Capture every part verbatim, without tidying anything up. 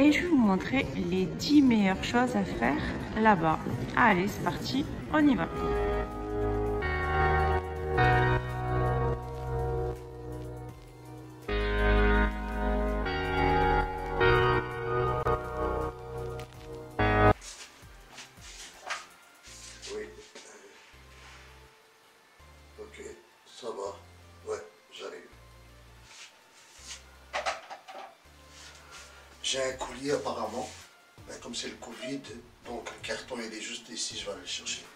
et je vais vous montrer les dix meilleures choses à faire là-bas. Allez, c'est parti, on y va. Oui. Ok, ça va. Ouais, j'arrive. J'ai un colis apparemment. Mais comme c'est le Covid, donc le carton il est juste ici, je vais aller le chercher.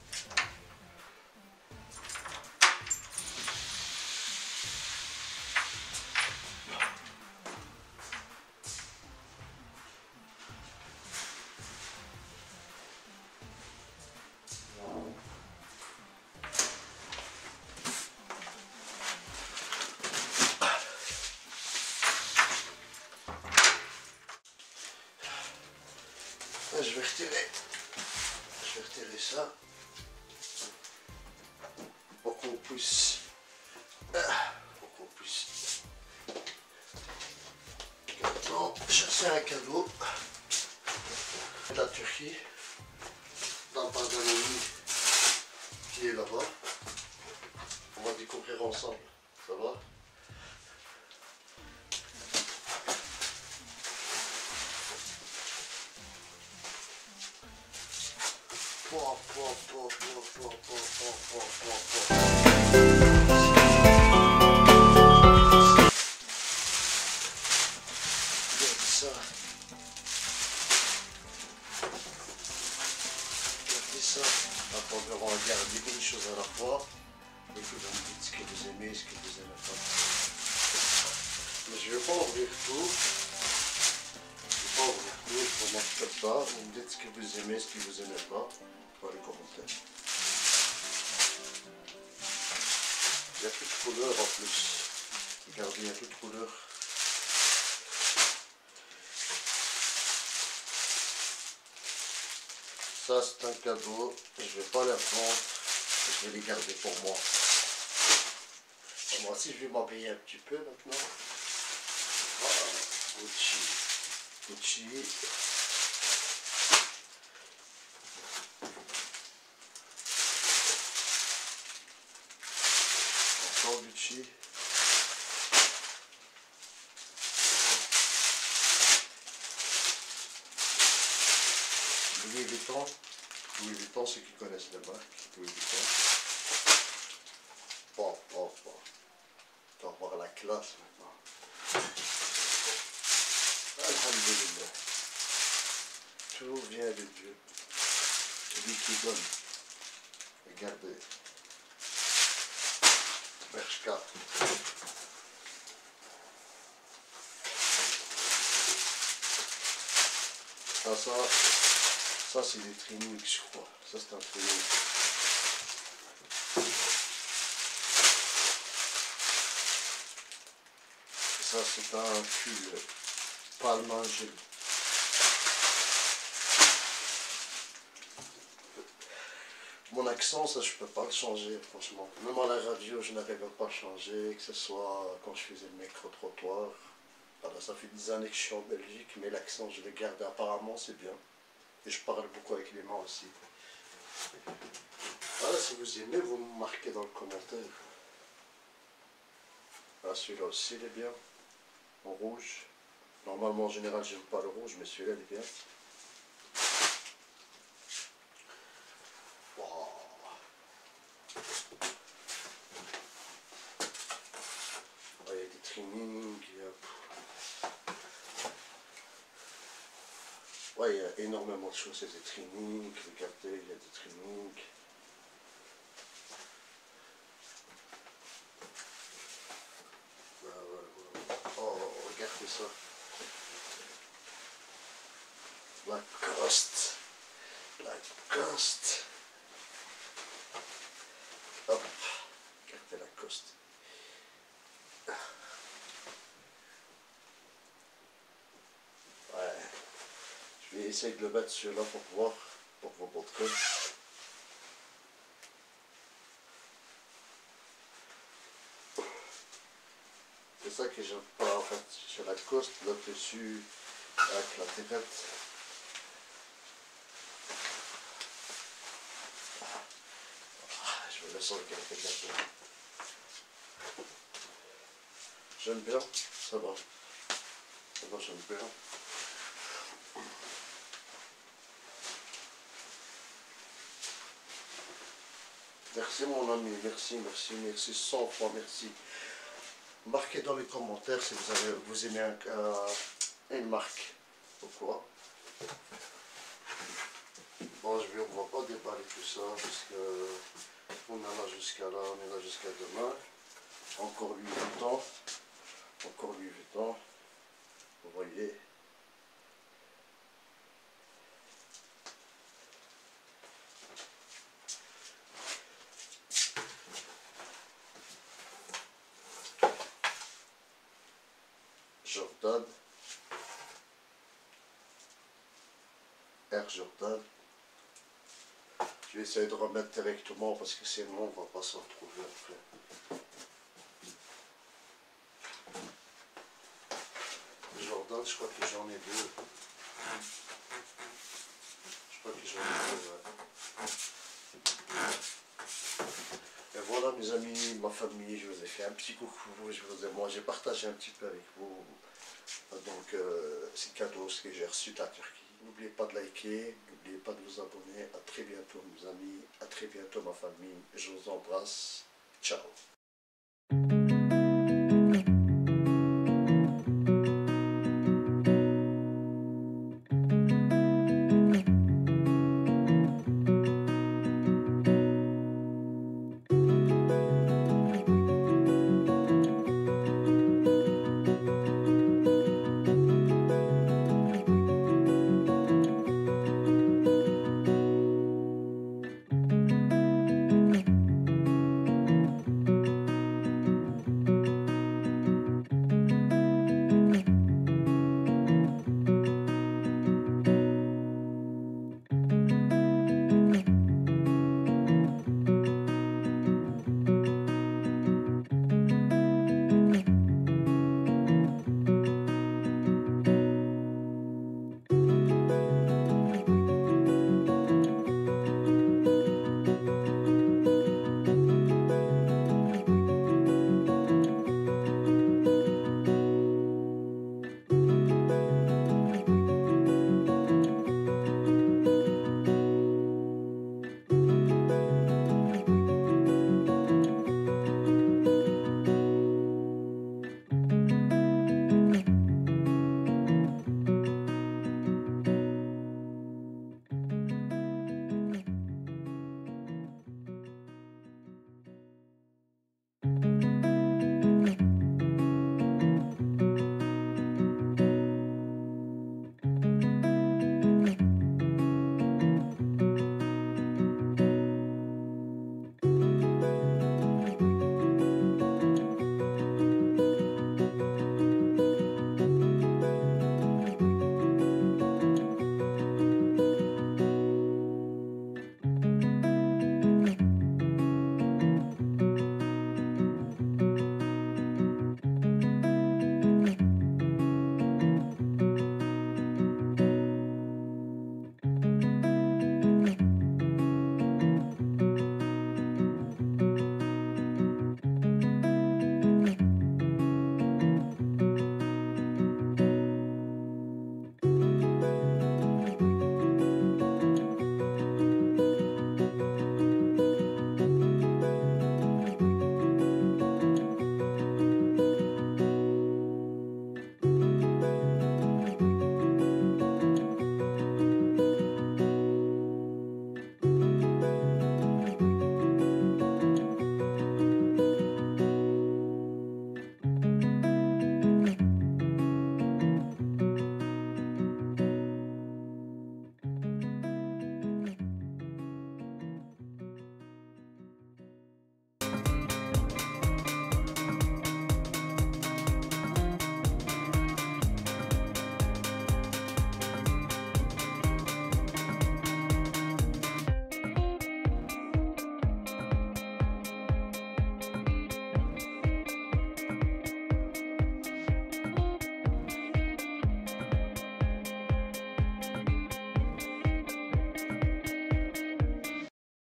Je vais retirer, je vais retirer ça pour qu'on puisse, pour qu'on puisse. Maintenant, je sais un cadeau de la Turquie, d'un part d'un ami qui est là-bas. On va découvrir ensemble, ça va? Pouah, pouah, pouah, pouah, pouah, pouah, pouah, pouah, pouah. Regarde ça. Regardez ça. Attends, on va regarder une chose à la fois. Et puis vous me dites ce que vous aimez, ce que vous aimez pas. Mais je ne vais pas ouvrir tout. Je ne vais pas ouvrir tout, je vous montre comme ça. Vous me dites ce que vous aimez, ce que vous aimez pas. Dans les commentaires. Il n'y a plus de couleur en plus. Regardez, il n'y a plus de couleur. Ça c'est un cadeau. Je ne vais pas les revendre. Je vais les garder pour moi. Moi aussi je vais m'habiller un petit peu maintenant. Voilà. Gucci. Gucci. Gucci. Louis Vuitton. Louis Vuitton, ceux qui connaissent la marque. Louis Vuitton. Bon, bon, bon. On va voir la classe maintenant. Alhamdulillah. Tout vient de Dieu. Celui qui donne. Regardez. Bershka. Ah, ça, ça c'est des Trinix, je crois. Ça c'est un Trinix. Ça c'est un pull palmangé. Mon accent, ça je peux pas le changer, franchement. Même à la radio, je n'arrive pas à changer, que ce soit quand je faisais le micro-trottoir. Voilà, ça fait dix années que je suis en Belgique, mais l'accent, je le garde apparemment, c'est bien. Et je parle beaucoup avec les mains aussi. Voilà, si vous aimez, vous me marquez dans le commentaire. Ah, celui-là aussi, il est bien. En rouge. Normalement, en général, j'aime pas le rouge, mais celui-là, il est bien. Il y a des trimmings, il y a... Ouais, il y a énormément de choses, il y a des trimmings, regardez, il y a des trimmings. Ouais, ouais, ouais. Oh, regardez ça. Lacoste. Lacoste. Hop, regardez Lacoste. Je vais essayer de le mettre celui-là pour voir, pour vous montrer. C'est ça que j'aime pas en fait. Sur la coste, là-dessus, avec la terrette. Je me laisse regarder là-dedans. J'aime bien, ça va. Ça va, j'aime bien. Merci mon ami, merci, merci, merci, cent fois merci. Marquez dans les commentaires si vous, avez, vous aimez un, euh, une marque. Pourquoi? Bon, je ne vais pas déballer tout ça parce que on est là jusqu'à là, on est là jusqu'à demain. Encore Louis Vuitton, encore Louis Vuitton, vous voyez. Jordan, Air Jordan. Je vais essayer de remettre directement parce que sinon on ne va pas s'en retrouver après. Jordan, je crois que j'en ai deux. Je crois que j'en ai deux, ouais. Et voilà mes amis, ma famille, je vous ai fait un petit coucou, je vous ai, moi j'ai partagé un petit peu avec vous. Donc euh, c'est cadeau ce que j'ai reçu de la Turquie. N'oubliez pas de liker, n'oubliez pas de vous abonner. À très bientôt mes amis, à très bientôt ma famille. Je vous embrasse. Ciao.